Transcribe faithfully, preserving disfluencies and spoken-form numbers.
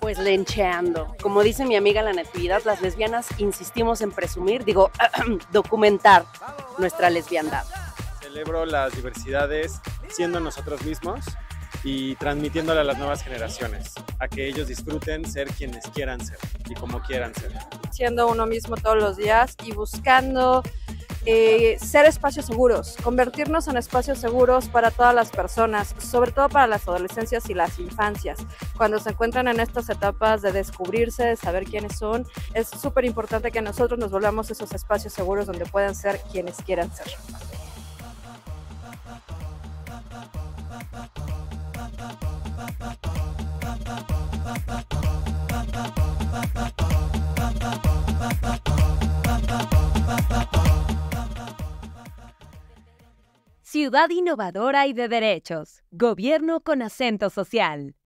Pues lencheando. Como dice mi amiga la Natividad, las lesbianas insistimos en presumir, digo, documentar nuestra lesbiandad. Celebro las diversidades siendo nosotros mismos y transmitiéndole a las nuevas generaciones, a que ellos disfruten ser quienes quieran ser y como quieran ser. Siendo uno mismo todos los días y buscando eh, ser espacios seguros, convertirnos en espacios seguros para todas las personas, sobre todo para las adolescencias y las infancias. Cuando se encuentran en estas etapas de descubrirse, de saber quiénes son, es súper importante que nosotros nos volvamos esos espacios seguros donde puedan ser quienes quieran ser. Ciudad innovadora y de derechos. Gobierno con acento social.